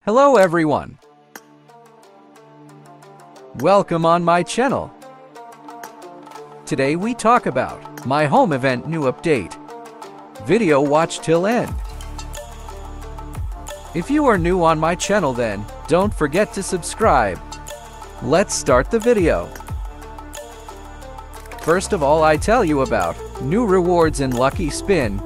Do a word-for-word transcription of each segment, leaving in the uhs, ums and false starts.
Hello everyone! Welcome on my channel. Today we talk about my home event new update. Video watch till end. If you are new on my channel, then don't forget to subscribe. Let's start the video. First of all, I tell you about new rewards in Lucky Spin.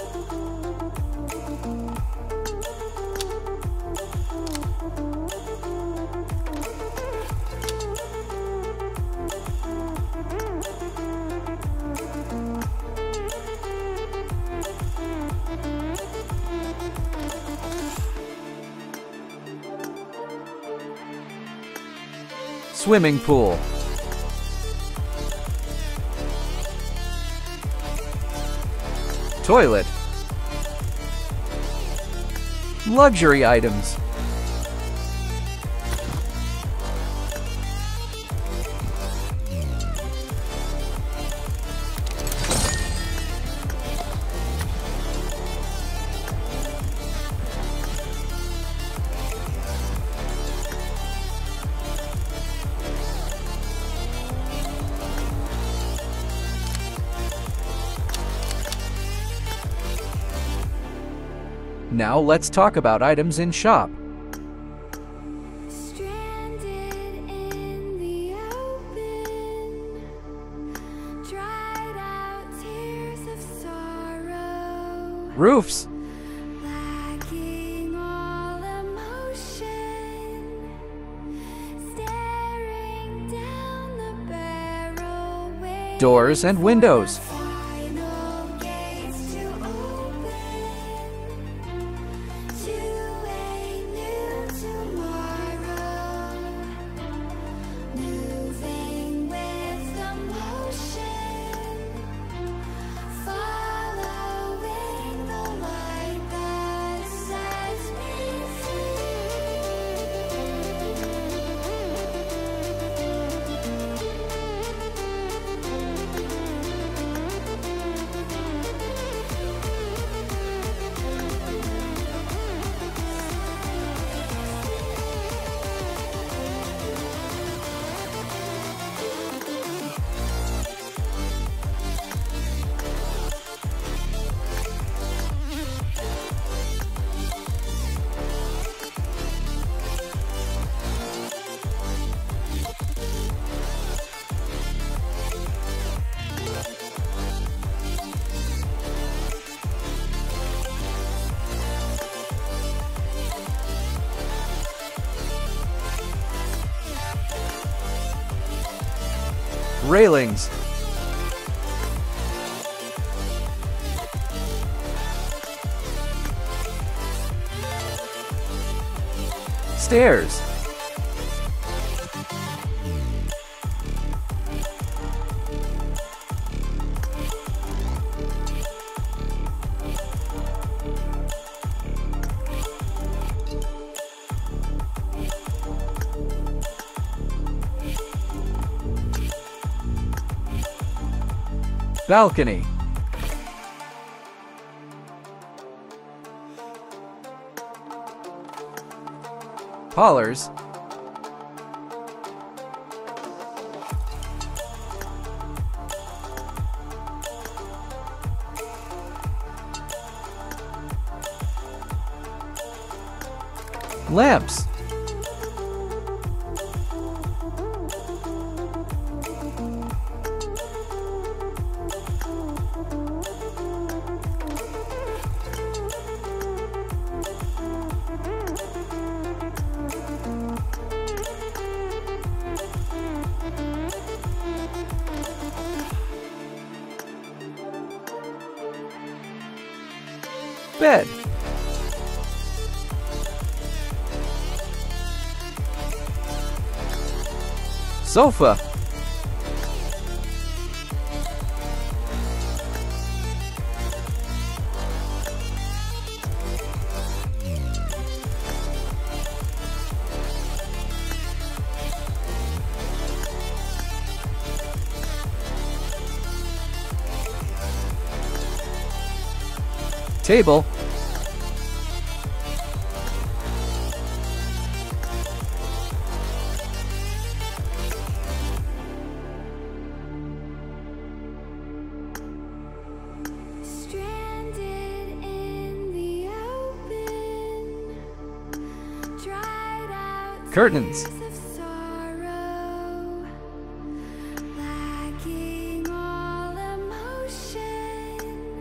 Swimming pool. Toilet. Luxury items. Now let's talk about items in shop. Stranded in the open, dried out tears of sorrow, Roofs. lacking all emotion, staring down the barrel, waiting Doors and windows. final gates to open to a new tomorrow, moving with the motion, following the light that sets me Railings. Stairs. Balcony. Parlors. Lamps. Bed. Sofa. Table. Curtains. of sorrow, lacking all emotion,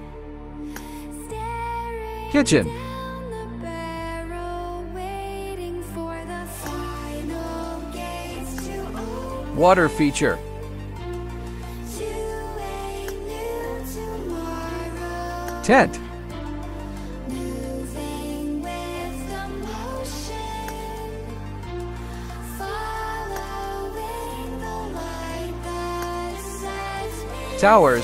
staring Kitchen. down the barrel, waiting for the final gates to open Water feature. to a new tomorrow. Tent. Moving with the motion, following the light that sets me Towers.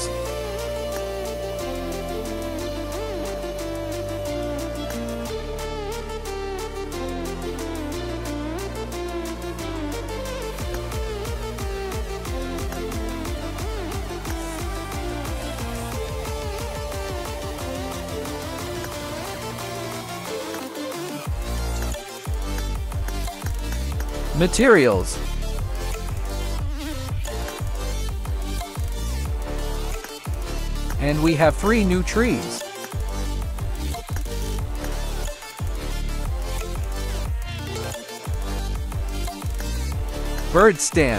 Materials. And we have three new trees. Bird stand.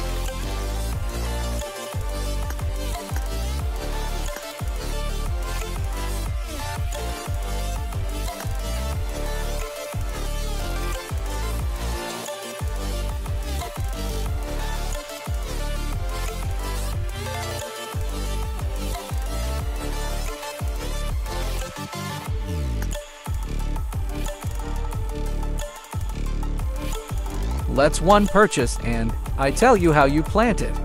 Let's one purchase and I tell you how you plant it.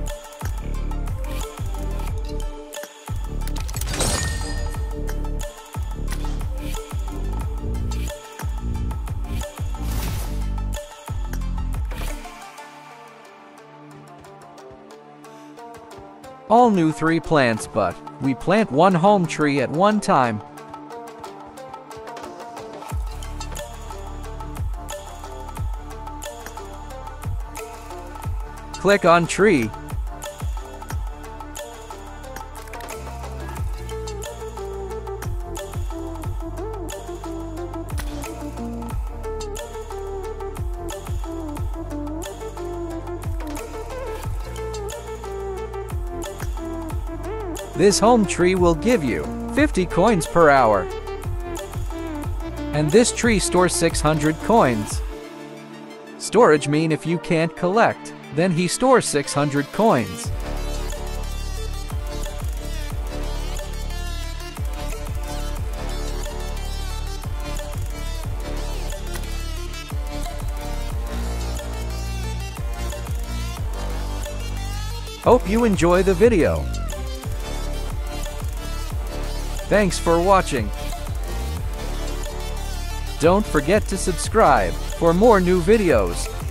All new three plants, but we plant one home tree at one time. Click on tree. This home tree will give you fifty coins per hour. And this tree stores six hundred coins. Storage mean if you can't collect, then he stores six hundred coins. Hope you enjoy the video. Thanks for watching. Don't forget to subscribe for more new videos.